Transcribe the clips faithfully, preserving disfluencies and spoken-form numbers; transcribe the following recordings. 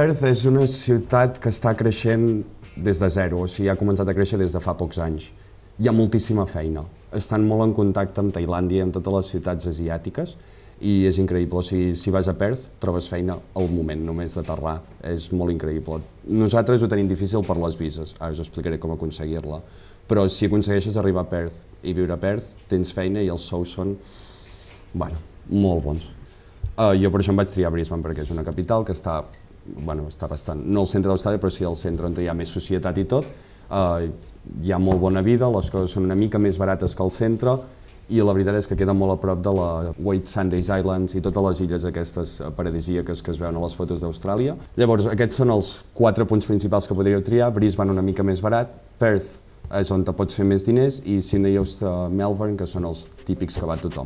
Perth és una ciutat que està creixent des de zero, o sigui, ha començat a créixer des de fa pocs anys. Hi ha moltíssima feina. Estan molt en contacte amb Tailàndia i amb totes les ciutats asiàtiques i és increïble. O sigui, si vas a Perth, trobes feina al moment, només d'aterrar. És molt increïble. Nosaltres ho tenim difícil per les vises, ara us explicaré com aconseguir-la. Però si aconsegueixes arribar a Perth i viure a Perth, tens feina i els sous són, bueno, molt bons. Uh, jo per això em vaig triar Brisbane, perquè és una capital que està, bueno, està bastant, no al centre d'Austràlia, però sí al centre on hi ha més societat i tot. Uh, hi ha molt bona vida, les coses són una mica més barates que al centre i la veritat és que queda molt a prop de la Whitsundays Islands i totes les illes aquestes paradisíaques que es veuen a les fotos d'Austràlia. Llavors, aquests són els quatre punts principals que podríeu triar. Brisbane una mica més barat, Perth és on te pots fer més diners i Sydney i Melbourne, que són els típics que va tothom.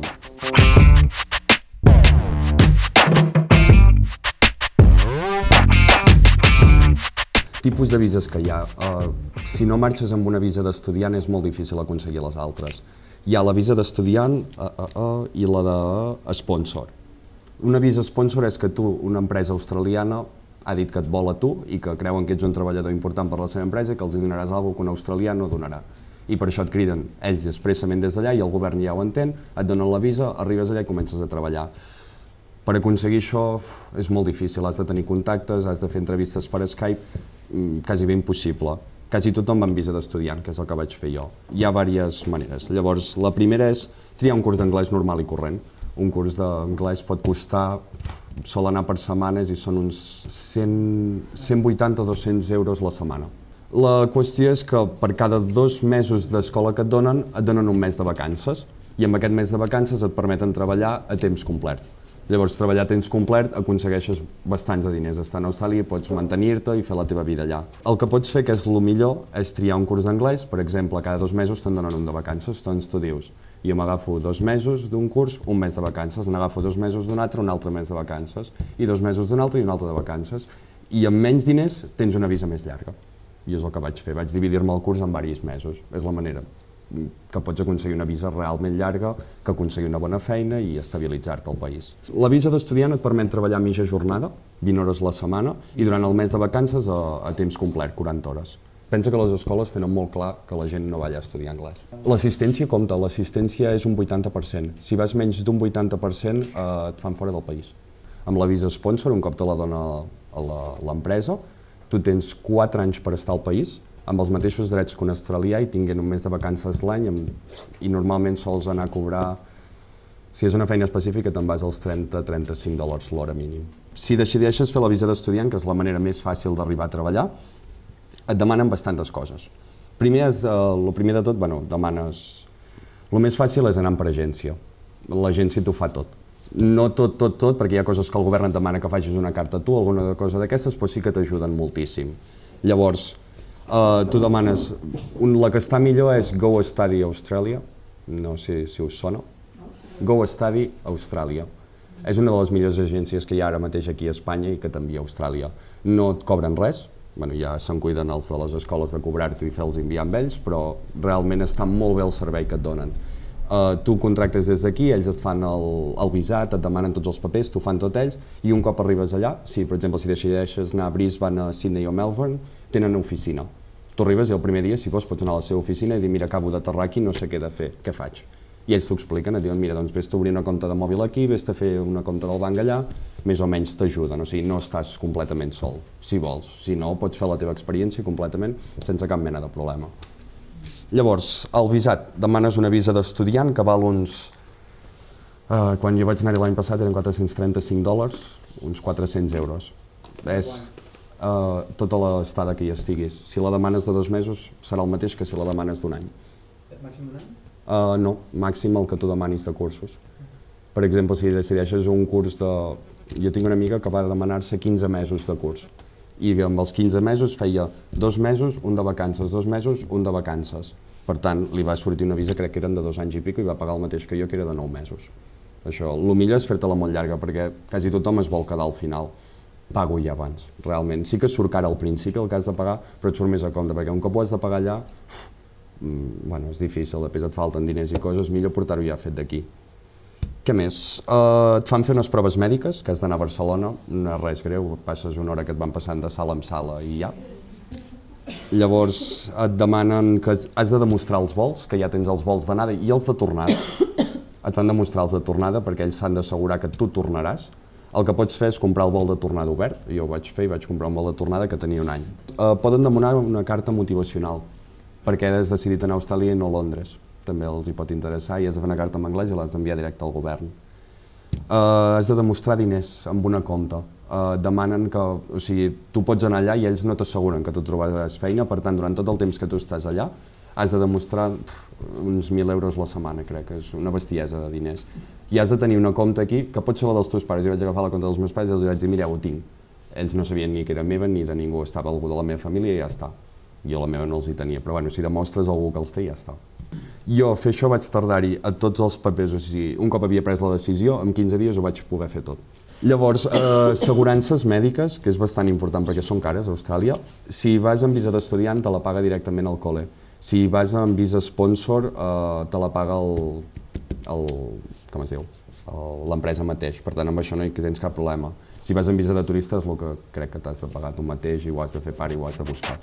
Tipus de vises que hi ha. Uh, si no marxes amb una visa d'estudiant és molt difícil aconseguir les altres. Hi ha la visa d'estudiant uh, uh, uh, i la de sponsor. Una visa sponsor és que tu, una empresa australiana, ha dit que et vol a tu i que creuen que ets un treballador important per la seva empresa i que els donaràs alguna cosa que un australià no donarà. I per això et criden ells expressament des d'allà i el govern ja ho entén, et donen la visa, arribes allà i comences a treballar. Per aconseguir això és molt difícil, has de tenir contactes, has de fer entrevistes per Skype, quasi bé impossible. Quasi tothom va amb visa d'estudiant, que és el que vaig fer jo. Hi ha diverses maneres. Llavors, la primera és triar un curs d'anglès normal i corrent. Un curs d'anglès pot costar, sol anar per setmanes i són uns cent vuitanta a dos-cents euros la setmana. La qüestió és que per cada dos mesos d'escola que et donen, et donen un mes de vacances i amb aquest mes de vacances et permeten treballar a temps complet. Llavors, treballar a temps complet aconsegueixes bastants de diners. Estar a Austràlia i pots mantenir-te i fer la teva vida allà. El que pots fer, que és el millor, és triar un curs d'anglès. Per exemple, cada dos mesos te'n donen un de vacances, doncs tu dius, jo m'agafo dos mesos d'un curs, un mes de vacances, n'agafo dos mesos d'un altre, un altre mes de vacances, i dos mesos d'un altre i un altre de vacances. I amb menys diners tens una visa més llarga. I és el que vaig fer, vaig dividir-me el curs en diversos mesos. És la manera que pots aconseguir una visa realment llarga, que aconseguir una bona feina i estabilitzar-te al país. La visa d'estudiant et permet treballar mitja jornada, vint hores a la setmana, i durant el mes de vacances a, a temps complet, quaranta hores. Pensa que les escoles tenen molt clar que la gent no va allà a estudiar anglès. L'assistència compta, l'assistència és un vuitanta per cent. Si vas menys d'un vuitanta per cent eh, et fan fora del país. Amb la visa sponsor, un cop te la dona l'empresa, tu tens quatre anys per estar al país, amb els mateixos drets que un australià i tinguent un mes de vacances l'any i normalment sols anar a cobrar, si és una feina específica, te'n vas als trenta a trenta-cinc dòlars l'hora mínim. Si decideixes fer la visa d'estudiant, que és la manera més fàcil d'arribar a treballar, et demanen bastantes coses. Primer, és, eh, el primer de tot, bueno, demanes... El més fàcil és anar per agència. L'agència t'ho fa tot. No tot, tot, tot, perquè hi ha coses que el govern et demana que facis una carta a tu, alguna cosa d'aquestes, però sí que t'ajuden moltíssim. Llavors, Uh, tu demanes, un, la que està millor és Go Study Australia, no sé si us sona. Go Study Australia. És una de les millors agències que hi ha ara mateix aquí a Espanya i que t'envia a Austràlia. No et cobren res, bueno, ja se'n cuiden els de les escoles de cobrar-t'ho i fer-los enviar amb ells, però realment està molt bé el servei que et donen. Uh, tu contractes des d'aquí, ells et fan el, el visat, et demanen tots els papers, t'ho fan tot ells, i un cop arribes allà, si per exemple si decideixes anar a Brisbane, a Sydney o Melbourne, tenen una oficina. Tu arribes i el primer dia, si vols, pots anar a la seva oficina i dir, mira, acabo d'aterrar aquí, no sé què he de fer, què faig? I ells t'ho expliquen, et diuen, mira, doncs vés-te a obrir una compte de mòbil aquí, vés-te a fer una compte del banc allà, més o menys t'ajuden, o sigui, no estàs completament sol, si vols. Si no, pots fer la teva experiència completament sense cap mena de problema. Llavors, el visat, demanes una visa d'estudiant que val uns... Uh, quan jo vaig anar-hi l'any passat eren quatre-cents trenta-cinc dòlars, uns quatre-cents euros. És... Uh, tota l'estada que hi estiguis. Si la demanes de dos mesos serà el mateix que si la demanes d'un any. Màxim d'un any? Uh, no, màxim el que tu demanis de cursos. Per exemple, si decideixes un curs de... Jo tinc una amiga que va demanar-se quinze mesos de curs i amb els quinze mesos feia dos mesos, un de vacances, dos mesos, un de vacances. Per tant, li va sortir una visa, crec que eren de dos anys i pico, i va pagar el mateix que jo, que era de nou mesos. Això, el millor és fer-te-la molt llarga, perquè quasi tothom es vol quedar al final. Pago ja abans, realment. Sí que surt cara al principi el que has de pagar, però et surt més a compte, perquè un cop ho has de pagar allà, uf, bueno, és difícil, després et falten diners i coses, millor portar-ho ja fet d'aquí. Què més? Uh, et fan fer unes proves mèdiques, que has d'anar a Barcelona, no és res greu, passes una hora que et van passant de sala en sala i ja. Llavors et demanen que has de demostrar els vols, que ja tens els vols d'anada i els de tornada. Et fan demostrar els de tornada perquè ells s'han d'assegurar que tu tornaràs. El que pots fer és comprar el vol de tornada obert. Jo ho vaig fer i vaig comprar un vol de tornada que tenia un any. Uh, poden demanar una carta motivacional perquè has decidit anar a Austràlia i no a Londres. També els hi pot interessar i has de fer una carta en anglès i l'has d'enviar directe al govern. Uh, has de demostrar diners amb una compta. Uh, demanen que, o sigui, tu pots anar allà i ells no t'asseguren que tu trobaràs feina, per tant, durant tot el temps que tu estàs allà, has de demostrar pff, uns mil euros la setmana, crec, que és una bestiesa de diners. I has de tenir una compta aquí, que pot ser la dels teus pares. Jo vaig agafar la compta dels meus pares i els vaig dir, mireu, ho tinc. Ells no sabien ni que era meva ni de ningú, estava algú de la meva família i ja està. Jo la meva no els hi tenia, però bueno, si demostres algú que els té, ja està. Jo, fer això vaig tardar-hi a tots els papers, o sigui, un cop havia pres la decisió, en quinze dies ho vaig poder fer tot. Llavors, eh, assegurances mèdiques, que és bastant important perquè són cares a Austràlia. Si vas amb visa d'estudiant, te la paga directament al col·le. Si vas amb visa sponsor, eh, te la paga el, el com es diu, l'empresa mateix. Per tant, amb això no hi tens cap problema. Si vas amb visa de turista és el que crec que t'has de pagar tu mateix i ho has de fer part i ho has de buscar.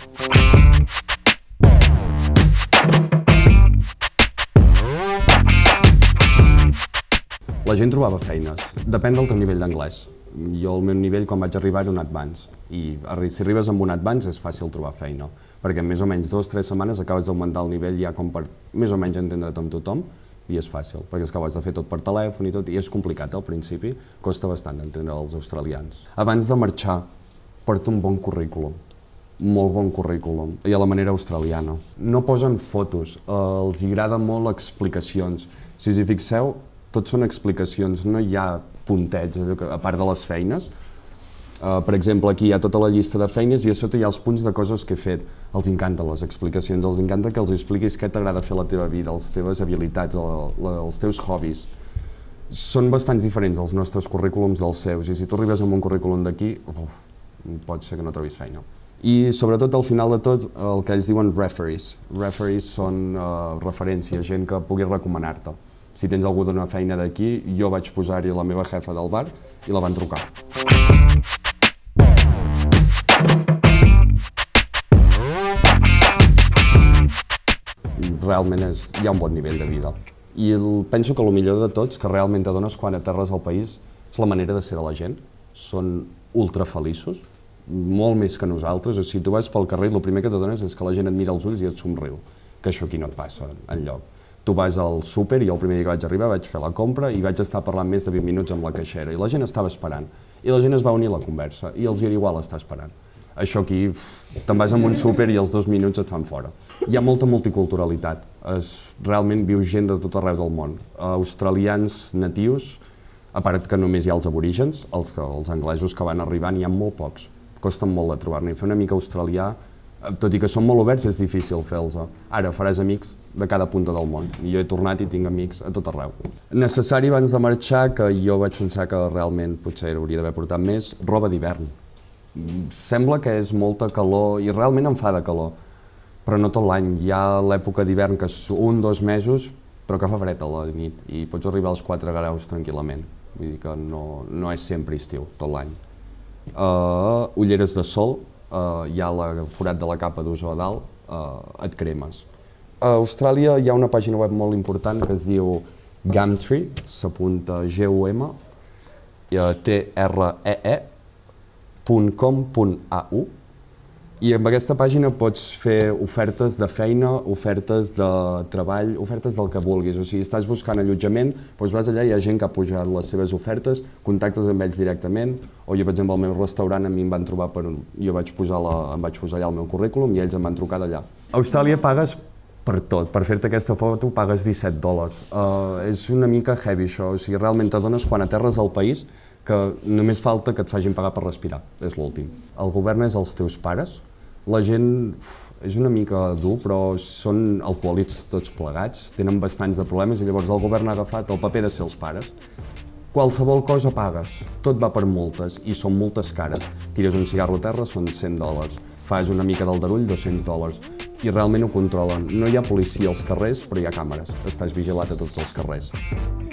La gent trobava feines, depèn del teu nivell d'anglès. Jo, el meu nivell, quan vaig arribar, era un advance. I si arribes amb un advance és fàcil trobar feina, perquè en més o menys dues o tres setmanes acabes d'augmentar el nivell ja com per més o menys entendre't amb tothom, i és fàcil, perquè és que ho has de fer tot per telèfon i tot, i és complicat al principi, costa bastant d'entendre els australians. Abans de marxar, porta un bon currículum, molt bon currículum, i a la manera australiana. No posen fotos, els agrada molt explicacions. Si us hi fixeu, tot són explicacions, no hi ha puntets, a part de les feines. Uh, per exemple, aquí hi ha tota la llista de feines i a sota hi ha els punts de coses que he fet. Els encanten les explicacions, els encanta que els expliquis què t'agrada fer a la teva vida, les teves habilitats, la, la, els teus hobbies. Són bastants diferents els nostres currículums dels seus, i si tu arribes amb un currículum d'aquí, pot ser que no trobis feina. I sobretot al final de tot el que ells diuen referees. Referees són uh, referències, gent que pugui recomanar-te. Si tens algú d'una feina d'aquí, jo vaig posar-hi la meva jefa del bar i la van trucar. Realment és, hi ha un bon nivell de vida. I el, penso que el millor de tots, que realment t'adones quan aterres al país, és la manera de ser de la gent. Són ultra feliços, molt més que nosaltres. O sigui, tu vas pel carrer i el primer que t'adones és que la gent et mira als ulls i et somriu, que això aquí no et passa enlloc. Tu vas al súper i el primer dia que vaig arribar vaig fer la compra i vaig estar parlant més de vint minuts amb la caixera i la gent estava esperant. I la gent es va unir a la conversa i els era igual estar esperant. Això aquí, te'n vas a un súper i els dos minuts et fan fora. Hi ha molta multiculturalitat, es, realment viu gent de tot arreu del món. Australians natius, a part que només hi ha els aborígens, els, els anglesos que van arribar n'hi ha molt pocs. Costen molt de trobar-ne. Fer una mica australià, tot i que són molt oberts, és difícil fer-los. Ara faràs amics de cada punta del món. Jo he tornat i tinc amics a tot arreu. Necessari abans de marxar, que jo vaig pensar que realment potser hauria d'haver portat més, roba d'hivern. Sembla que és molta calor i realment em fa de calor, però no tot l'any. Hi ha l'època d'hivern que és un, dos mesos, però que fa fred a la nit i pots arribar als quatre graus tranquil·lament. Vull dir que no, no és sempre estiu, tot l'any. Uh, ulleres de sol, Uh, hi ha el forat de la capa d'ozó a dalt, uh, et cremes. A Austràlia hi ha una pàgina web molt important que es diu Gumtree, s'apunta G U M T R E E punt com punt A U, i amb aquesta pàgina pots fer ofertes de feina, ofertes de treball, ofertes del que vulguis. O sigui, estàs buscant allotjament, doncs vas allà, hi ha gent que ha pujat les seves ofertes, contactes amb ells directament, o jo, per exemple, al meu restaurant a mi em van trobar per un... Jo vaig posar, la... em vaig posar allà el meu currículum i ells em van trucar d'allà. A Austràlia pagues per tot, per fer-te aquesta foto pagues disset dòlars. Uh, és una mica heavy això, o sigui, realment t'adones quan aterres al país que només falta que et facin pagar per respirar, és l'últim. El govern és els teus pares, la gent uf, és una mica dur, però són alcohòlics tots plegats, tenen bastants de problemes i llavors el govern ha agafat el paper de ser els pares. Qualsevol cosa pagues, tot va per multes i són multes cares. Tires un cigarro a terra, són cent dòlars. Fas una mica d'aldarull, dos-cents dòlars. I realment ho controlen. No hi ha policia als carrers, però hi ha càmeres. Estàs vigilat a tots els carrers.